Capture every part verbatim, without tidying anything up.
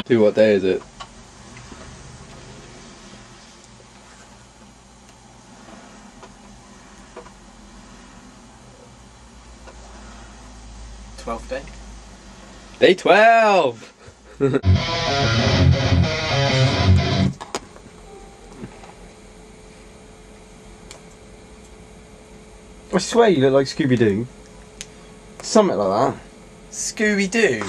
Dude, what day is it? twelfth day. Day twelve! I swear you look like Scooby-Doo. Something like that. Scooby-Doo.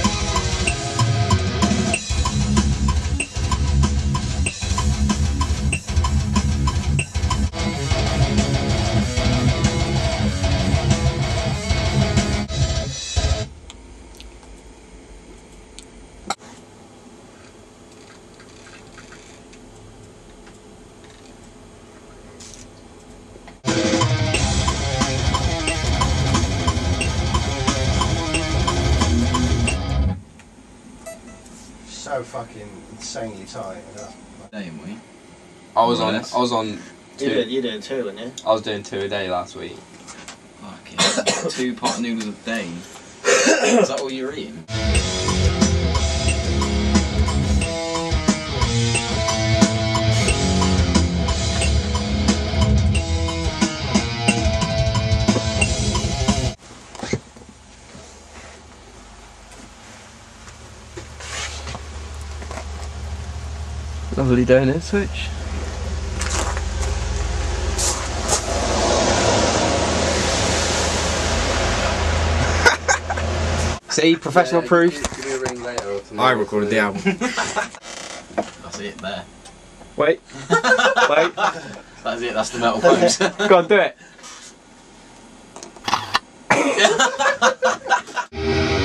So fucking insanely tight. Ain't we? I was on, Yes. I was on two, You're doing, you're doing two, aren't you? I was doing two a day last week. Fucking two pot noodles a day. Is that all you're eating? Lovely day in Ipswich. See, professional Yeah, proof. Give, give me a ring later or tomorrow. I recorded the album. That's it there. Wait. Wait. That's it, that's the metal pose. Go on, do it.